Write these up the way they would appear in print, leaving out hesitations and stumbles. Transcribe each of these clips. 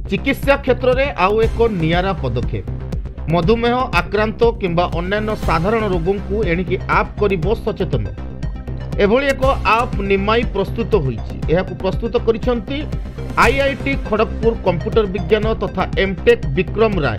चिकित्सा क्षेत्र में आउ एक नियारा पदक्षेप। मधुमेह आक्रांत किंबा अन्य साधारण रोगों को एणिकी आप कर सचेतन एभली एक आप निमाई प्रस्तुत होइछि। प्रस्तुत करिसेंती आईआईटी खड़गपुर कंप्यूटर विज्ञान तथा एमटेक विक्रम राय।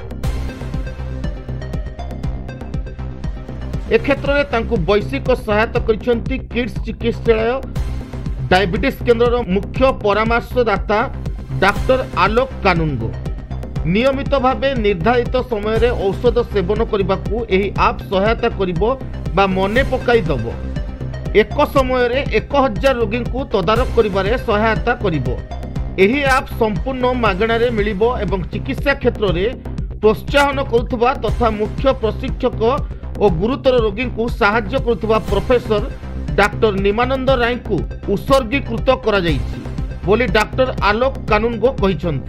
ए क्षेत्र में तांकु वैश्विक सहायता करिसेंती किड्स चिकित्सालय डायबिटीज केन्द्र मुख्य परामर्शदाता डॉक्टर आलोक कानुनगो। नियमित भावे निर्धारित समय रे औषध सेवन करने को यही आप सहायता करिबो बा मने पकाई दबो। एक समय रे 1000 रोगी को तदारक करिबारे सहायता करिबो। यही आप संपूर्ण मागणा रे मिलिबो एवं चिकित्सा क्षेत्र में प्रोत्साहन करुवा तथा मुख्य प्रशिक्षक और गुरुतर रोगी को साहाय्य करुवा प्रोफेसर डॉक्टर निमानंद राय को उत्सर्गीकृत करा जायछि बोली डॉक्टर आलोक कानुनगो कहिसंती।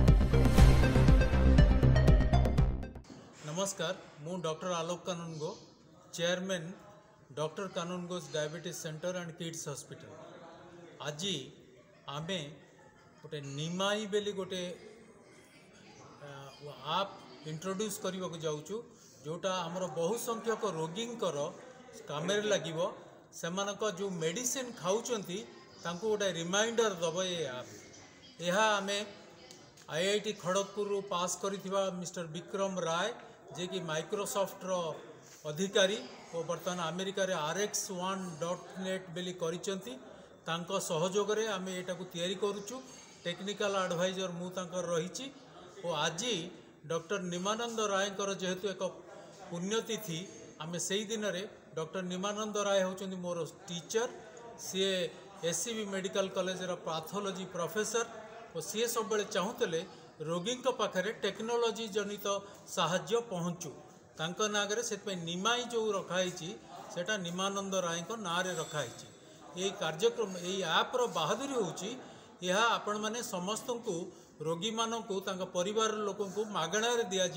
नमस्कार, मु doctor Alok Kanungo, chairman doctor Kanungo's diabetes centre and kids hospital. आज आमे गोटे निमाई बेली गोटे आप इंट्रोड्यूस करने को जाऊँ जोटा आमर बहु संख्यक रोगी काम लगे से जो मेडिसिन खाऊँगी गोटे रिमाइंडर दब ये आप। यह आम आईआईटी खड़गपुर पास करिथिबा मिस्टर विक्रम राय जे कि माइक्रोसॉफ्ट रो अधिकारी और बर्तमान अमेरिका रे rx1.net बेली करिसेंती। तांको सहयोग रे आम एटा को तैयारी करूछु। टेक्निकल एडवाइजर मु तांकर रहिछि और आज डॉक्टर निमानंद राय जेहेतु एक पुण्यतिथि आम से दिन रे डॉक्टर निमानंद राय होचंदी मोर टीचर। सी एससीबी मेडिकल कॉलेज रा पैथोलॉजी प्रोफेसर और सी सब बेले चाहूले रोगी पाखे टेक्नोलोजी जनित साहाय्य पहुँचू तांको नागरे से निमाई जो रखाई सेटा निमानंद राय ना रे रखाई। ये कार्यक्रम यही ऐप्र बहादुरी होची यह आपण माने समस्त को रोगी मानू परिवार लोक मागणा दिया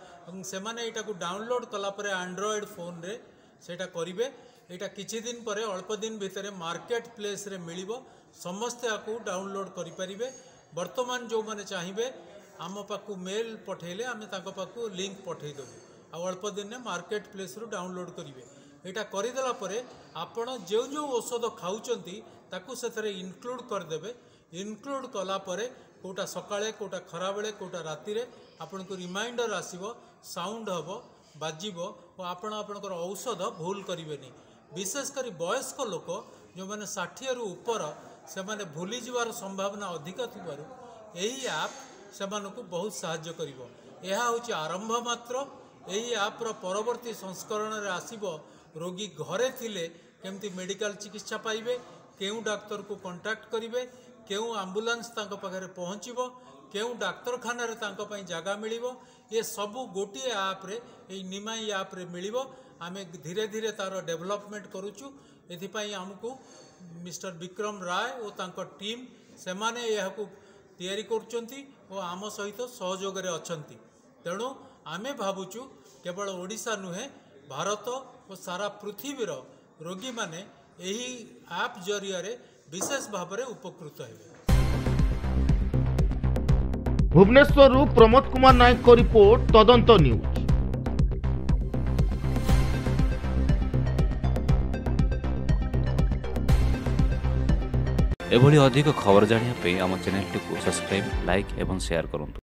से माने एटा को डाउनलोड कलापर एंड्रॉयड फोन रे सेटा करिवे। एटा किछि दिन पर अल्प दिन भितर मार्केट प्लेस रे मिलिबो। समस्ते आपको डाउनलोड करि परिबे। वर्तमान जो माने चाहिए आम पाखु मेल पठेले आम पाखु लिंक पठे देबू आ अल्प दिन में मार्केट प्लेस रु डाउनलोड करिवे। एटा करिदेला परे आपण जो जो औषध खाऊचंती ताकू सेथरे इनक्लूड करदेबे। इनक्लूड कला परे कोटा सकाळे कोटा खराबेले कोटा राति रे आपन को रिमाइंडर आसीबो, साउंड हबो, बाजिबो और आपण आपनकर औषध भूल करिवेनी। विशेषकर वयस्क लोक जो मैंने 60 रु ऊपर से माने भूली जीवार संभावना अधिक थिबारु यही ऐप से बहुत साहाय्य करिवो। यह होची आरंभ मात्र। यही ऐप्र परवर्ती संस्करण रे आसीबो रोगी घरे थिले केमती मेडिकल चिकित्सा पाइबे, केउ डाक्तर को कांटेक्ट करिवे, केउ एम्बुलेंस तांको पाखरे पहुँचीबो, केउ डाक्तरखाना रे तांको पई जागा मिलिबो। ये सबू गोटे ऐप रे ए निमाई ऐप रे मिलिबो। आमे धीरे धीरे तार डेवलपमेंट करूचु। एथिपाई हमकु मिस्टर विक्रम राय और तांको टीम से माने यह को तैयारी करचंती और आम सहित सहयोग रे अछंती। तेणु आमे भाबुचु केवल ओडिशा नुहे भारत और सारा पृथ्वीर रोगी माने यही ऐप जरिया रे विशेष भाव में उपकृत हेबे। भुवनेश्वर प्रमोद कुमार नायक को रिपोर्ट, तदंत न्यूज। एभली अधिक खबर जानिया पे आम चैनल को सब्सक्राइब, लाइक एवं शेयर करूँ।